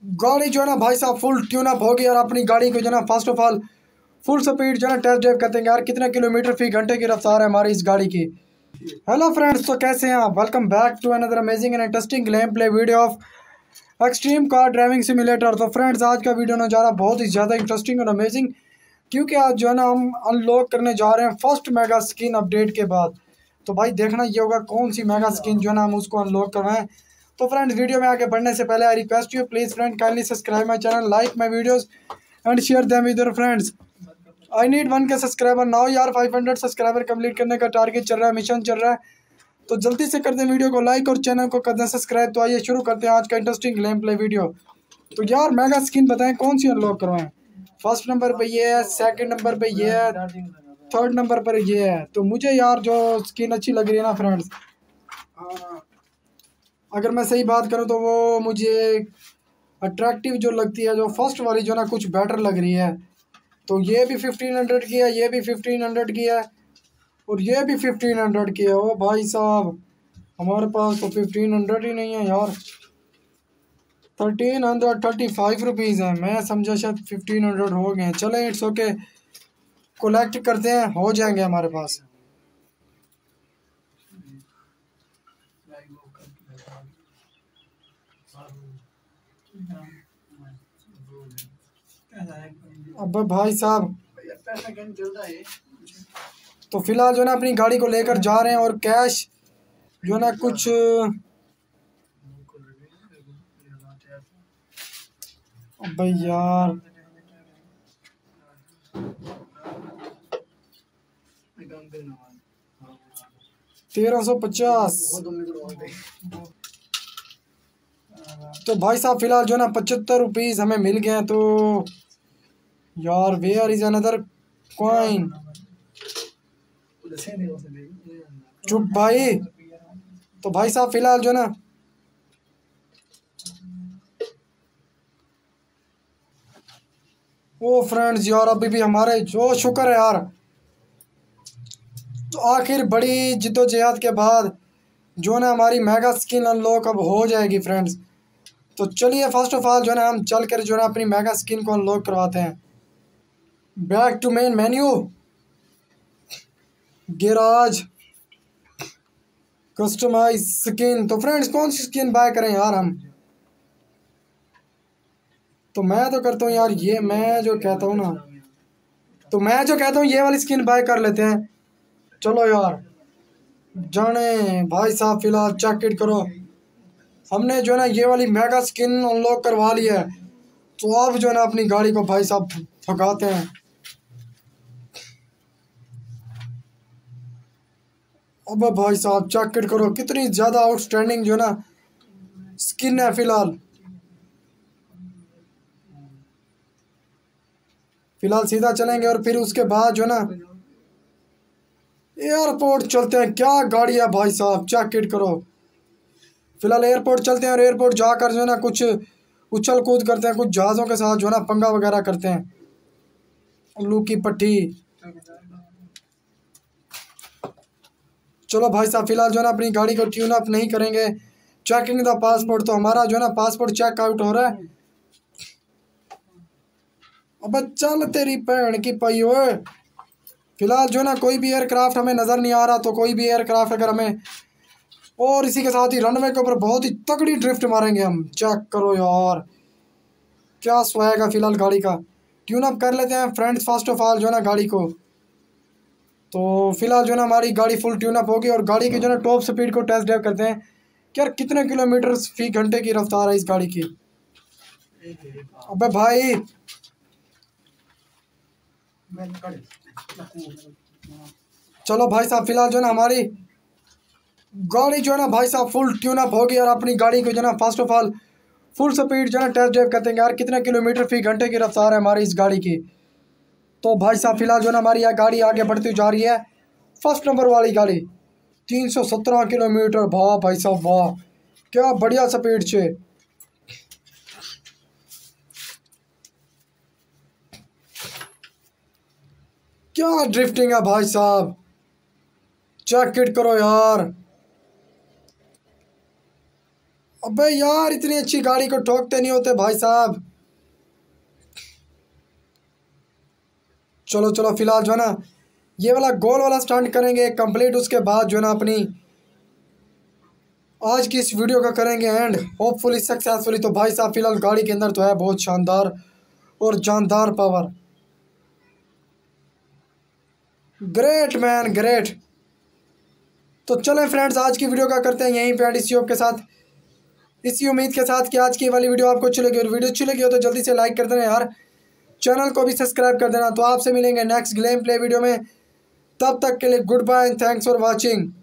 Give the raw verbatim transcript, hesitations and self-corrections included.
गाड़ी जो है ना भाई साहब फुल ट्यून अप होगी और अपनी गाड़ी को जो है ना first of all full speed जो है ना टेस्ट ड्राइव करते हैं यार कितने किलोमीटर फी घंटे की रफ्तार है हमारी इस गाड़ी की। हेलो फ्रेंड्स, तो कैसे हैं आप? Welcome back to another amazing and interesting game play video of extreme car driving simulator. तो फ्रेंड्स, आज का वीडियो नज़ारा बहुत ही ज़्यादा इंटरेस्टिंग और अमेजिंग, क्योंकि आज जो है ना हम अनलॉक करने जा रहे हैं फर्स्ट मेगा स्किन अपडेट के बाद। तो भाई देखना ये होगा कौन सी मेगा स्किन जो है ना हम उसको अनलॉक करवाएं। तो फ्रेंड्स, वीडियो में आगे बढ़ने से पहले I request you please friend kindly subscribe my channel, like my videos and share them with your friends. I need one K subscriber now यार। फाइव हंड्रेड सब्सक्राइबर कंप्लीट करने का टारगेट चल रहा है, मिशन चल रहा है, तो जल्दी से कर दें वीडियो को लाइक और चैनल को कर दें सब्सक्राइब। तो आइए शुरू करते हैं आज का इंटरेस्टिंग गेम प्ले वीडियो। तो यार मेगा स्किन बताएं कौन सी अनलॉक करवाएं। फर्स्ट नंबर पे ये है, सेकंड नंबर पे ये है, थर्ड नंबर पर ये है। तो मुझे यार जो स्किन अच्छी लग रही है ना फ्रेंड्स, अगर मैं सही बात करूँ तो वो मुझे अट्रैक्टिव जो लगती है, जो फर्स्ट वाली जो ना कुछ बेटर लग रही है। तो ये भी फिफ्टीन हंड्रेड की है, ये भी फिफ्टीन हंड्रेड की है और ये भी फिफ्टीन हंड्रेड की है। ओ भाई साहब, हमारे पास तो फिफ्टीन हंड्रेड ही नहीं है यार, thirteen hundred thirty five rupees है। मैं समझा शायद फिफ्टीन हंड्रेड हो गए हैं। चलें, इट्स ओके, कलेक्ट करते हैं, हो जाएंगे हमारे पास। अब भाई साहब, तो फिलहाल जो ना अपनी गाड़ी को लेकर जा रहे हैं और कैश जो ना कुछ भाई यार तेरह सौ पचास। तो भाई साहब फिलहाल जो ना पचहत्तर रुपीज़ हमें मिल गए हैं। तो यार वेयर इज अनदर कॉइन। चुप भाई। तो भाई साहब फिलहाल जो ना ओ फ्रेंड्स यार, अभी भी हमारे जो शुक्र है यार, तो आखिर बड़ी जिद्दोजहद के बाद जो ना हमारी मेगा स्किन अनलॉक अब हो जाएगी फ्रेंड्स। तो चलिए फर्स्ट ऑफ ऑल जो ना हम चल कर जो ना अपनी मेगा स्किन को अनलॉक करवाते हैं। Back to main menu, garage, customise skin. तो फ्रेंड्स कौन सी स्किन बाय करें यार हम? तो मैं तो करता हूँ यार ये, मैं जो कहता हूँ ना, तो मैं जो कहता हूँ ये वाली स्किन बाय कर लेते हैं। चलो यार जाने भाई साहब, फिलहाल चेक इट करो, हमने जो है ना ये वाली मेगा स्किन अनलॉक करवा ली है। तो अब जो है ना अपनी गाड़ी को भाई साहब भगाते हैं। अब भाई साहब चेक इट करो, कितनी ज़्यादा आउटस्टैंडिंग जो है ना स्किन है। फिलहाल फिलहाल सीधा चलेंगे और फिर उसके बाद जो है ना एयरपोर्ट चलते हैं। क्या गाड़ी है भाई साहब, चेक इट करो। फिलहाल एयरपोर्ट चलते हैं और एयरपोर्ट जाकर जो है ना कुछ उछल कूद करते हैं, कुछ जहाज़ों के साथ जो है ना पंगा वगैरह करते हैं। उल्लू की पट्टी। चलो भाई साहब फिलहाल जो है ना अपनी गाड़ी को ट्यून अप नहीं करेंगे। चेकिंग द पासपोर्ट, तो हमारा जो है ना पासपोर्ट चेक आउट हो रहा है। अब चल तेरी भैन की पई ओए। फिलहाल जो है ना कोई भी एयरक्राफ्ट हमें नज़र नहीं आ रहा। तो कोई भी एयरक्राफ्ट अगर हमें, और इसी के साथ ही रनवे के ऊपर बहुत ही तगड़ी ड्रिफ्ट मारेंगे हम। चेक करो यार क्या स्वैग है। फिलहाल गाड़ी का ट्यून अप कर लेते हैं फ्रेंड्स फर्स्ट ऑफ ऑल जो है ना गाड़ी को। तो फिलहाल जो है ना हमारी गाड़ी फुल ट्यून अप होगी और गाड़ी की जो है ना टॉप स्पीड को टेस्ट ड्राइव करते हैं कि यार कितने किलोमीटर फी घंटे की रफ्तार है इस गाड़ी की। अबे भाई चलो भाई साहब फिलहाल जो है ना हमारी गाड़ी जो है ना भाई साहब फुल ट्यून अप होगी और अपनी गाड़ी को जो है ना first of all full speed जो है ना टेस्ट ड्राइव करते हैं यार कितने किलोमीटर फी घंटे की रफ्तार है हमारी इस गाड़ी की। तो भाई साहब फिलहाल जो है ना हमारी यह गाड़ी आगे बढ़ती जा रही है। फर्स्ट नंबर वाली गाड़ी तीन सौ सत्रह किलोमीटर। वाह भाई साहब वाह, क्या बढ़िया स्पीड से। क्या ड्रिफ्टिंग है भाई साहब, चेक इट करो यार। अबे यार इतनी अच्छी गाड़ी को ठोकते नहीं होते भाई साहब। चलो चलो फिलहाल जो है ना ये वाला गोल वाला स्टंट करेंगे कंप्लीट, उसके बाद जो है ना अपनी आज की इस वीडियो का करेंगे एंड होपफुली सक्सेसफुली। तो भाई साहब फिलहाल गाड़ी के अंदर तो है बहुत शानदार और जानदार पावर। Great man great. तो चलें फ्रेंड्स आज की वीडियो का करते हैं यहीं पे एंड इसी होप के साथ, इसी उम्मीद के साथ कि आज की वाली वीडियो आपको अच्छी लगी और वीडियो अच्छी लगी हो तो जल्दी से लाइक कर देना यार, चैनल को भी सब्सक्राइब कर देना। तो आपसे मिलेंगे नेक्स्ट गेम प्ले वीडियो में, तब तक के लिए good bye and thanks for watching.